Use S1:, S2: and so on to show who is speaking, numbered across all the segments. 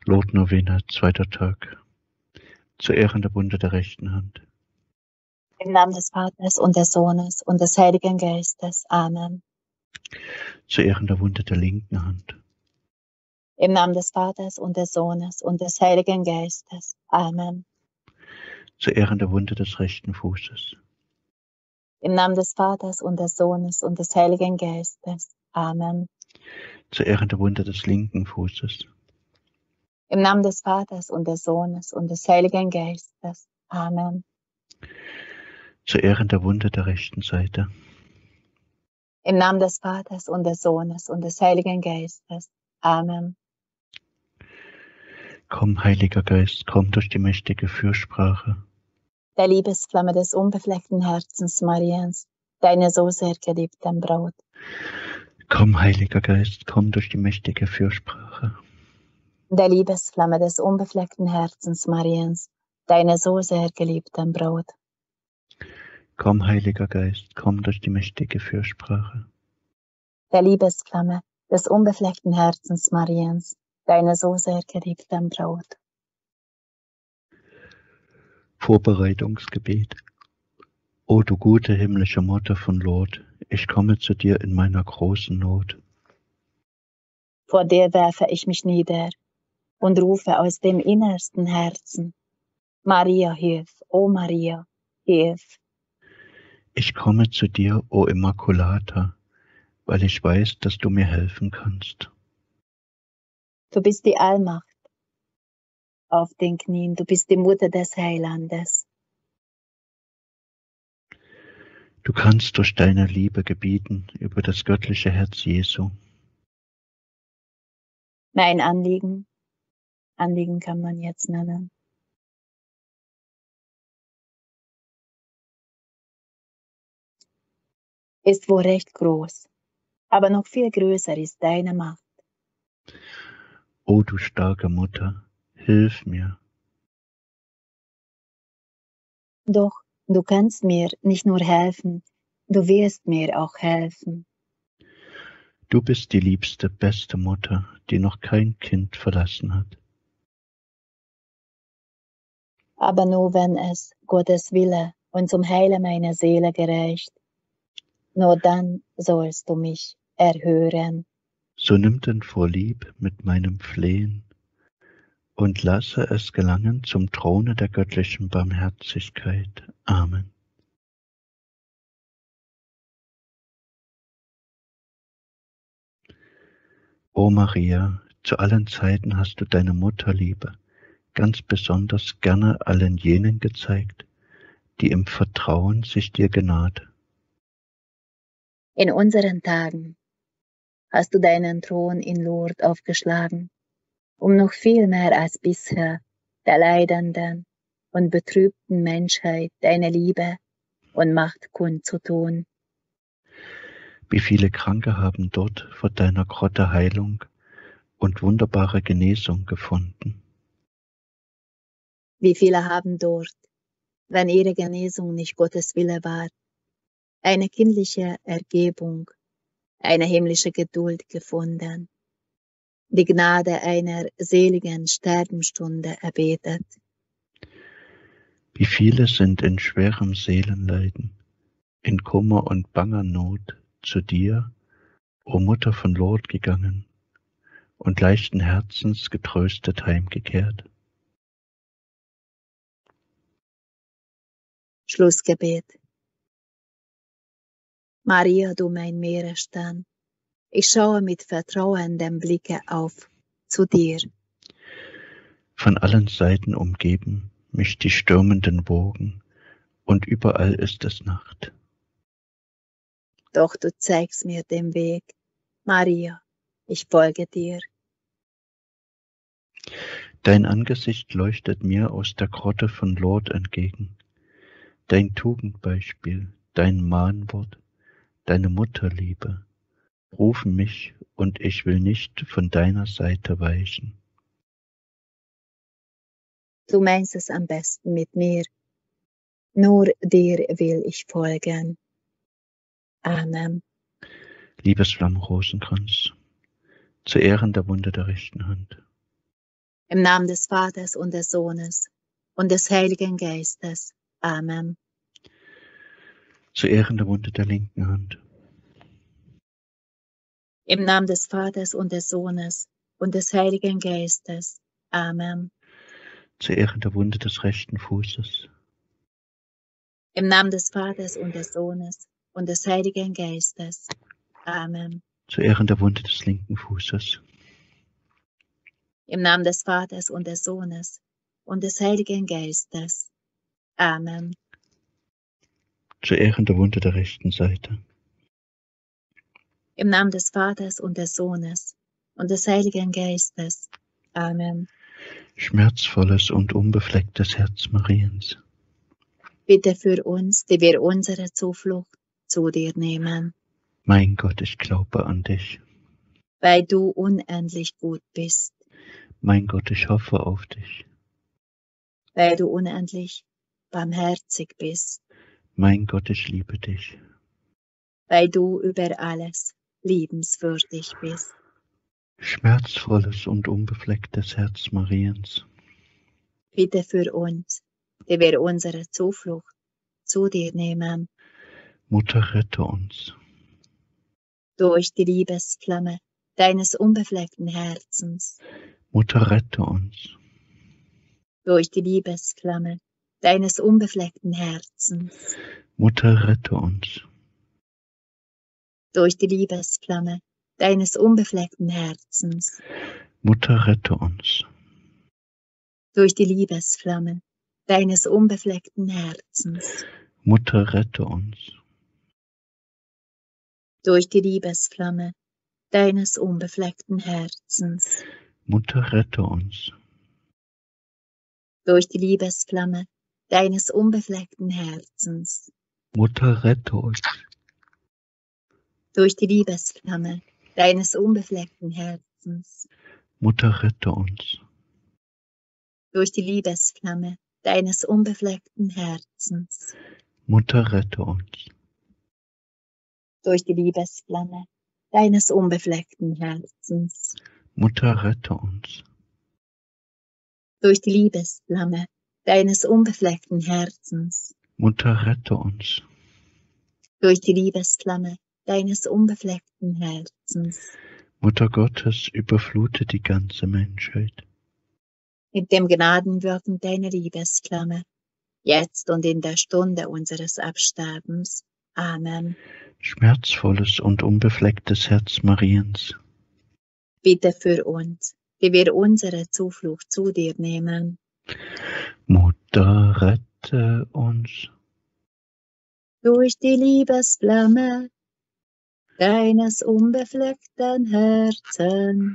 S1: Lordnovena, zweiter Tag. Zu Ehren der Wunde der rechten Hand.
S2: Im Namen des Vaters und des Sohnes und des Heiligen Geistes. Amen.
S1: Zu Ehren der Wunde der linken Hand.
S2: Im Namen des Vaters und des Sohnes und des Heiligen Geistes. Amen.
S1: Zu Ehren der Wunde des rechten Fußes.
S2: Im Namen des Vaters und des Sohnes und des Heiligen Geistes. Amen.
S1: Zu Ehren der Wunde des linken Fußes.
S2: Im Namen des Vaters und des Sohnes und des Heiligen Geistes. Amen.
S1: Zu Ehren der Wunde der rechten Seite.
S2: Im Namen des Vaters und des Sohnes und des Heiligen Geistes. Amen.
S1: Komm, Heiliger Geist, komm durch die mächtige Fürsprache.
S2: Der Liebesflamme des unbefleckten Herzens Mariens, deine so sehr geliebten Braut.
S1: Komm, Heiliger Geist, komm durch die mächtige Fürsprache.
S2: Der Liebesflamme des unbefleckten Herzens Mariens, deine so sehr geliebten Braut.
S1: Komm, Heiliger Geist, komm durch die mächtige Fürsprache.
S2: Der Liebesflamme des unbefleckten Herzens Mariens, deine so sehr geliebten Braut.
S1: Vorbereitungsgebet. O du gute himmlische Mutter von Lourdes, ich komme zu dir in meiner großen Not.
S2: Vor dir werfe ich mich nieder und rufe aus dem innersten Herzen: Maria, hilf, o Maria, hilf.
S1: Ich komme zu dir, o Immaculata, weil ich weiß, dass du mir helfen kannst.
S2: Du bist die Allmacht auf den Knien, du bist die Mutter des Heilandes.
S1: Du kannst durch deine Liebe gebieten über das göttliche Herz Jesu.
S2: Mein Anliegen kann man jetzt nennen, ist wohl recht groß, aber noch viel größer ist deine Macht.
S1: O du starke Mutter, hilf mir.
S2: Doch du kannst mir nicht nur helfen, du wirst mir auch helfen.
S1: Du bist die liebste, beste Mutter, die noch kein Kind verlassen hat.
S2: Aber nur wenn es Gottes Wille und zum Heile meiner Seele gereicht, nur dann sollst du mich erhören.
S1: So nimm denn Vorlieb mit meinem Flehen und lasse es gelangen zum Throne der göttlichen Barmherzigkeit. Amen. O Maria, zu allen Zeiten hast du deine Mutterliebe ganz besonders gerne allen jenen gezeigt, die im Vertrauen sich dir genaht.
S2: In unseren Tagen hast du deinen Thron in Lourdes aufgeschlagen, um noch viel mehr als bisher der leidenden und betrübten Menschheit deine Liebe und Macht kundzutun.
S1: Wie viele Kranke haben dort vor deiner Grotte Heilung und wunderbare Genesung gefunden.
S2: Wie viele haben dort, wenn ihre Genesung nicht Gottes Wille war, eine kindliche Ergebung, eine himmlische Geduld gefunden, die Gnade einer seligen Sterbenstunde erbetet.
S1: Wie viele sind in schwerem Seelenleiden, in Kummer und banger Not zu dir, o Mutter von Lourdes, gegangen und leichten Herzens getröstet heimgekehrt.
S2: Schlussgebet. Maria, du mein Meeresstern, ich schaue mit vertrauendem Blicke auf zu dir.
S1: Von allen Seiten umgeben mich die stürmenden Wogen, und überall ist es Nacht.
S2: Doch du zeigst mir den Weg. Maria, ich folge dir.
S1: Dein Angesicht leuchtet mir aus der Grotte von Lourdes entgegen. Dein Tugendbeispiel, dein Mahnwort, deine Mutterliebe rufen mich, und ich will nicht von deiner Seite weichen.
S2: Du meinst es am besten mit mir. Nur dir will ich folgen. Amen.
S1: Liebesflamme Rosenkranz, zu Ehren der Wunde der rechten Hand.
S2: Im Namen des Vaters und des Sohnes und des Heiligen Geistes. Amen.
S1: Zu Ehren der Wunde der linken Hand.
S2: Im Namen des Vaters und des Sohnes und des Heiligen Geistes. Amen.
S1: Zu Ehren der Wunde des rechten Fußes.
S2: Im Namen des Vaters und des Sohnes und des Heiligen Geistes. Amen.
S1: Zu Ehren der Wunde des linken Fußes.
S2: Im Namen des Vaters und des Sohnes und des Heiligen Geistes. Amen.
S1: Zu Ehren der Wunde der rechten Seite.
S2: Im Namen des Vaters und des Sohnes und des Heiligen Geistes. Amen.
S1: Schmerzvolles und unbeflecktes Herz Mariens.
S2: Bitte für uns, die wir unsere Zuflucht zu dir nehmen,
S1: Mein Gott, ich glaube an dich.
S2: weil du unendlich gut bist,
S1: Mein Gott, ich hoffe auf dich.
S2: weil du unendlich barmherzig bist,
S1: Mein Gott, ich liebe dich.
S2: weil du über alles liebenswürdig bist.
S1: Schmerzvolles und unbeflecktes Herz Mariens.
S2: Bitte für uns, die wir unsere Zuflucht zu dir nehmen,
S1: Mutter, rette uns.
S2: durch die Liebesflamme deines unbefleckten Herzens,
S1: Mutter, rette uns.
S2: durch die Liebesflamme deines unbefleckten Herzens,
S1: Mutter, rette uns.
S2: durch die Liebesflamme deines unbefleckten Herzens,
S1: Mutter, rette uns.
S2: durch die Liebesflamme deines unbefleckten Herzens,
S1: Mutter, rette uns.
S2: durch die Liebesflamme deines unbefleckten Herzens,
S1: Mutter, rette uns.
S2: durch die Liebesflamme deines unbefleckten Herzens,
S1: Mutter, rette uns.
S2: durch die Liebesflamme deines unbefleckten Herzens,
S1: Mutter, rette uns.
S2: durch die Liebesflamme deines unbefleckten Herzens,
S1: Mutter, rette uns.
S2: durch die Liebesflamme deines unbefleckten Herzens,
S1: Mutter, rette uns.
S2: durch die Liebesflamme deines unbefleckten Herzens,
S1: Mutter, rette uns.
S2: durch die Liebesflamme deines unbefleckten Herzens,
S1: Mutter Gottes, überflute die ganze Menschheit.
S2: mit dem Gnadenwirken deiner Liebesflamme, jetzt und in der Stunde unseres Absterbens. Amen.
S1: Schmerzvolles und unbeflecktes Herz Mariens.
S2: Bitte für uns, die wir unsere Zuflucht zu dir nehmen,
S1: Mutter, rette uns.
S2: durch die Liebesflamme deines unbefleckten Herzens,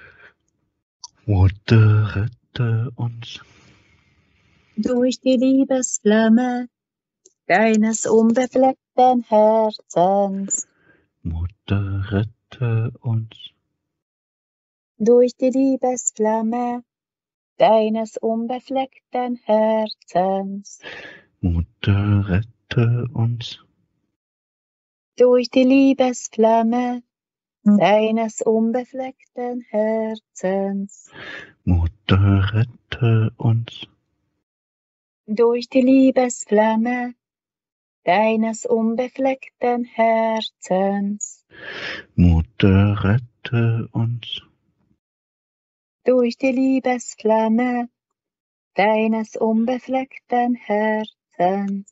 S1: Mutter, rette uns.
S2: durch die Liebesflamme deines unbefleckten Herzens,
S1: Mutter, rette uns.
S2: durch die Liebesflamme deines unbefleckten Herzens,
S1: Mutter, rette uns.
S2: durch die Liebesflamme deines unbefleckten Herzens,
S1: Mutter, rette uns.
S2: durch die Liebesflamme deines unbefleckten Herzens,
S1: Mutter, rette uns.
S2: durch die Liebesflamme deines unbefleckten Herzens,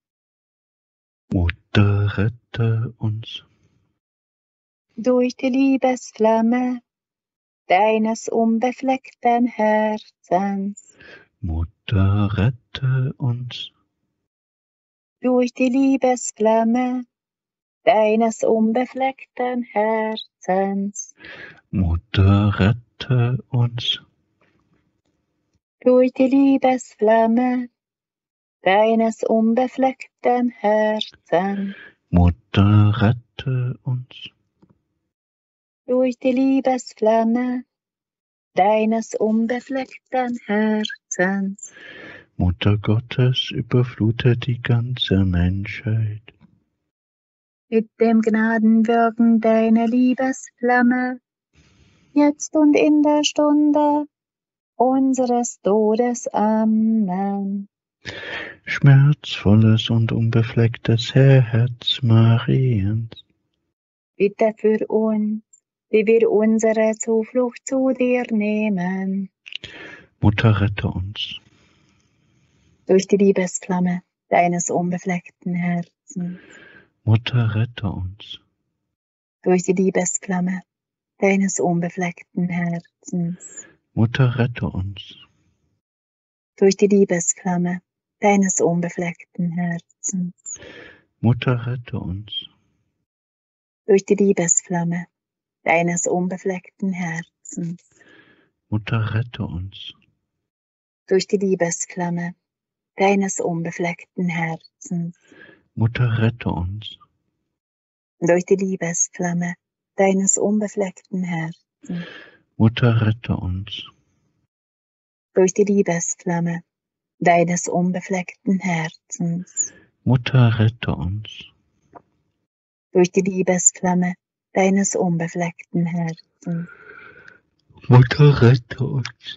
S1: Mutter, rette uns.
S2: durch die Liebesflamme deines unbefleckten Herzens,
S1: Mutter, rette uns.
S2: durch die Liebesflamme deines unbefleckten Herzens,
S1: Mutter, rette uns.
S2: durch die Liebesflamme deines unbefleckten Herzens,
S1: Mutter, rette uns.
S2: durch die Liebesflamme deines unbefleckten Herzens,
S1: Mutter Gottes, überflute die ganze Menschheit.
S2: mit dem Gnadenwirken deiner Liebesflamme, jetzt und in der Stunde unseres Todes. Amen.
S1: Schmerzvolles und unbeflecktes Herz Mariens,
S2: Bitte für uns, die wir unsere Zuflucht zu dir nehmen.
S1: Mutter, rette uns.
S2: Durch die Liebesflamme deines unbefleckten Herzens.
S1: Mutter, rette uns.
S2: Durch die Liebesflamme deines unbefleckten Herzens.
S1: Mutter, rette uns.
S2: Durch die Liebesflamme deines unbefleckten Herzens.
S1: Mutter, rette uns.
S2: Durch die Liebesflamme deines unbefleckten Herzens.
S1: Mutter, rette uns.
S2: Durch die Liebesflamme deines unbefleckten Herzens.
S1: Mutter, rette uns.
S2: Durch die Liebesflamme deines unbefleckten Herzens.
S1: Mutter, rette uns.
S2: Durch die Liebesflamme deines unbefleckten Herzens.
S1: Mutter, rette uns.
S2: Durch die Liebesflamme deines unbefleckten Herzens.
S1: Mutter, rette uns.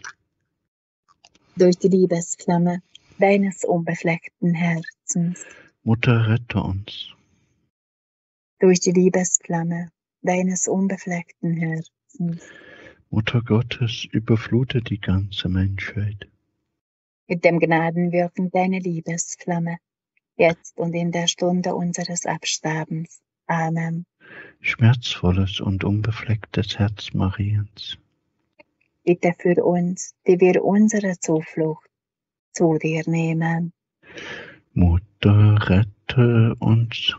S2: Durch die Liebesflamme deines unbefleckten Herzens.
S1: Mutter, rette uns.
S2: Durch die Liebesflamme deines unbefleckten Herzens.
S1: Mutter Gottes, überflute die ganze Menschheit.
S2: Mit dem Gnadenwirken deiner Liebesflamme, jetzt und in der Stunde unseres Absterbens. Amen.
S1: Schmerzvolles und unbeflecktes Herz Mariens,
S2: Bitte für uns, die wir unsere Zuflucht zu dir nehmen.
S1: Mutter, rette uns.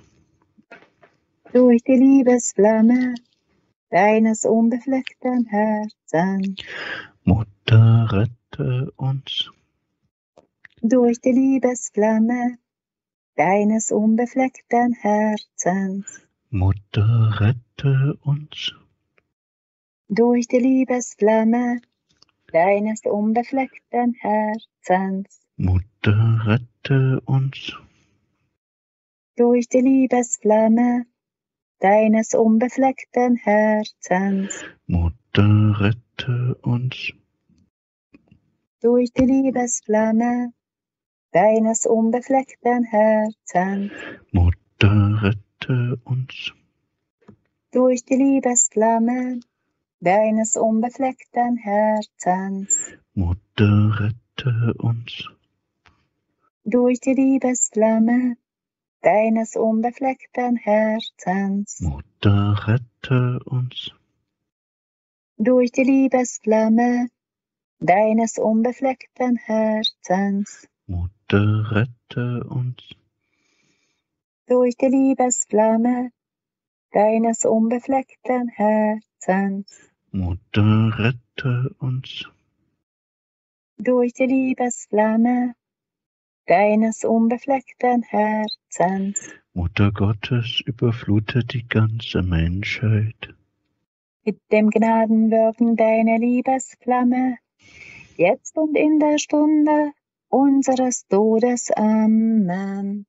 S2: Durch die Liebesflamme deines unbefleckten Herzens.
S1: Mutter, rette uns.
S2: Durch die Liebesflamme deines unbefleckten Herzens.
S1: Mutter, rette uns.
S2: Durch die Liebesflamme deines unbefleckten Herzens.
S1: Mutter, rette uns.
S2: Durch die Liebesflamme deines unbefleckten Herzens.
S1: Mutter, rette uns.
S2: Durch die Liebesflamme deines unbefleckten Herzens.
S1: Mutter, rette uns.
S2: Durch die Liebesflamme deines unbefleckten Herzens.
S1: Mutter, rette uns.
S2: Durch die Liebesflamme deines unbefleckten Herzens.
S1: Mutter, rette uns.
S2: Durch die Liebesflamme deines unbefleckten Herzens.
S1: Mutter, rette uns.
S2: Durch die Liebesflamme deines unbefleckten Herzens.
S1: Mutter, rette uns.
S2: Durch die Liebesflamme deines unbefleckten Herzens.
S1: Mutter Gottes, überflute die ganze Menschheit.
S2: Mit dem Gnadenwirken deiner Liebesflamme, jetzt und in der Stunde unseres Todes. Amen.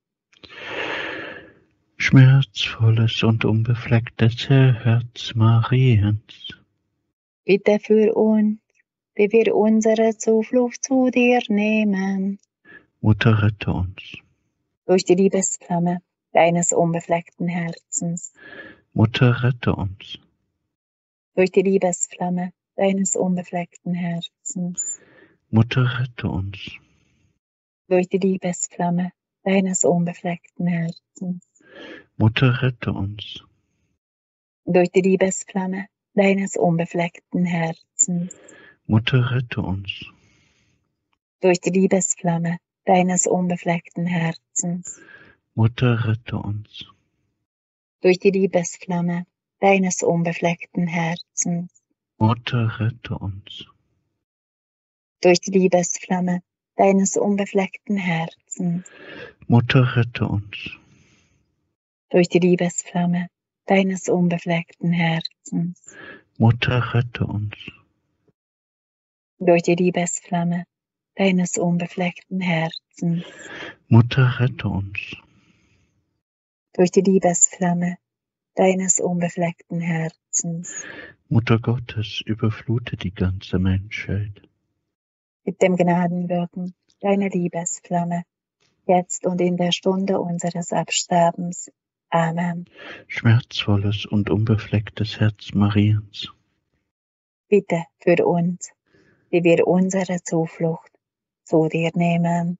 S1: Schmerzvolles und unbeflecktes Herz Mariens,
S2: Bitte für uns, die wir unsere Zuflucht zu dir nehmen.
S1: Mutter, rette uns.
S2: Durch die Liebesflamme deines unbefleckten Herzens.
S1: Mutter, rette uns.
S2: Durch die Liebesflamme deines unbefleckten Herzens.
S1: Mutter, rette uns.
S2: Durch die Liebesflamme deines unbefleckten Herzens.
S1: Mutter, rette uns.
S2: Durch die Liebesflamme deines unbefleckten Herzens.
S1: Mutter, rette uns.
S2: Durch die Liebesflamme deines unbefleckten Herzens.
S1: Mutter, rette uns.
S2: Durch die Liebesflamme deines unbefleckten Herzens.
S1: Mutter, rette uns.
S2: Durch die Liebesflamme deines unbefleckten Herzens.
S1: Mutter, rette uns.
S2: Durch die Liebesflamme deines unbefleckten Herzens.
S1: Mutter, rette uns.
S2: Durch die Liebesflamme deines unbefleckten Herzens.
S1: Mutter, rette uns.
S2: Durch die Liebesflamme deines unbefleckten Herzens.
S1: Mutter Gottes, überflute die ganze Menschheit.
S2: mit dem Gnadenwirken deiner Liebesflamme, jetzt und in der Stunde unseres Absterbens. Amen.
S1: Schmerzvolles und unbeflecktes Herz Mariens,
S2: Bitte für uns, die wir unsere Zuflucht zu dir nehmen.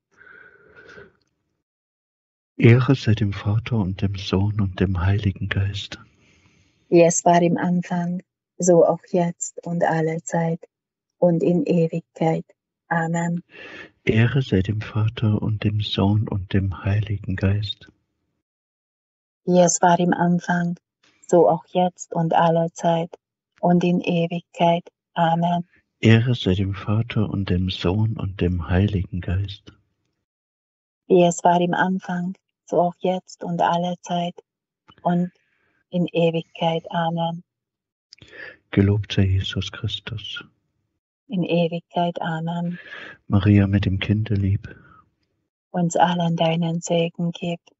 S1: Ehre sei dem Vater und dem Sohn und dem Heiligen Geist.
S2: Wie es war im Anfang, so auch jetzt und alle Zeit und in Ewigkeit. Amen.
S1: Ehre sei dem Vater und dem Sohn und dem Heiligen Geist.
S2: Wie es war im Anfang, so auch jetzt und alle Zeit und in Ewigkeit. Amen.
S1: Ehre sei dem Vater und dem Sohn und dem Heiligen Geist.
S2: Wie es war im Anfang, so auch jetzt und alle Zeit und in Ewigkeit. Amen.
S1: Gelobt sei Jesus Christus.
S2: In Ewigkeit. Amen.
S1: Maria mit dem Kinde lieb,
S2: Uns allen deinen Segen gib.